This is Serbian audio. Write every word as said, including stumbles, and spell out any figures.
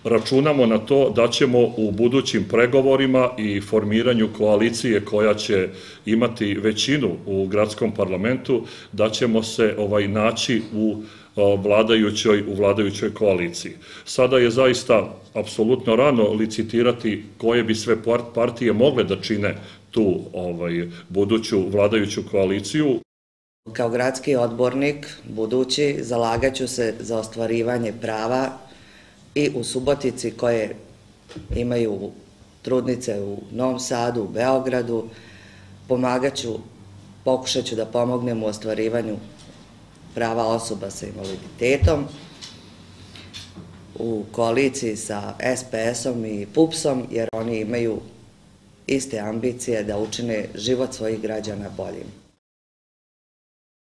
računamo na to da ćemo u budućim pregovorima i formiranju koalicije koja će imati većinu u gradskom parlamentu, da ćemo se ovaj naći u vladajućoj, u vladajućoj koaliciji. Sada je zaista apsolutno rano licitirati koje bi sve partije mogle da čine tu ovaj, buduću vladajuću koaliciju. Kao gradski odbornik budući zalagaću se za ostvarivanje prava i u Subotici koje imaju trudnice u Novom Sadu, u Beogradu. Pomagaću, pokušaću da pomognem u ostvarivanju prava osoba sa invaliditetom u koaliciji sa S P S-om i P U P S-om, jer oni imaju iste ambicije da učine život svojih građana boljim.